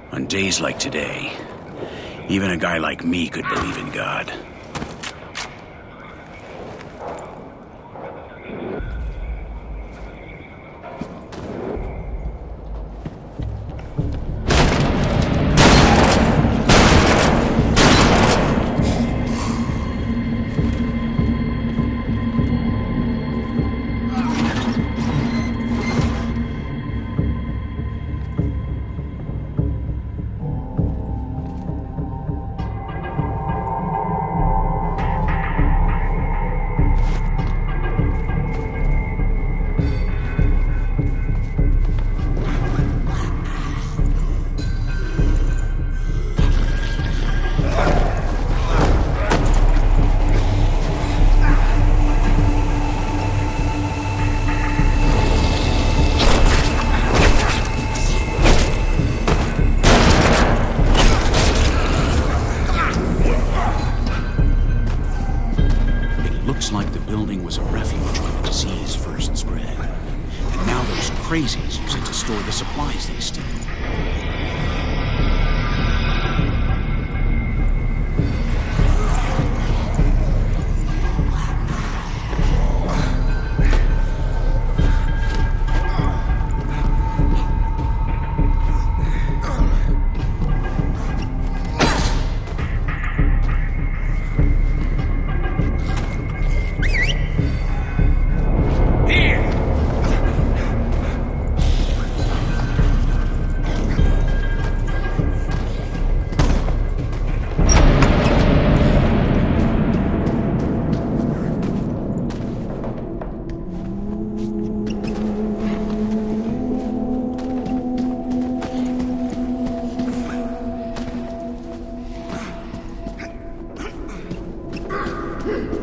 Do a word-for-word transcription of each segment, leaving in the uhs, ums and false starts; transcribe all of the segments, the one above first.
On days like today, even a guy like me could believe in God. Looks like the building was a refuge when the disease first spread. And now those crazies use it to store the supplies they steal.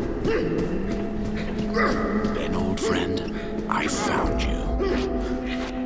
Ben, old friend, I found you.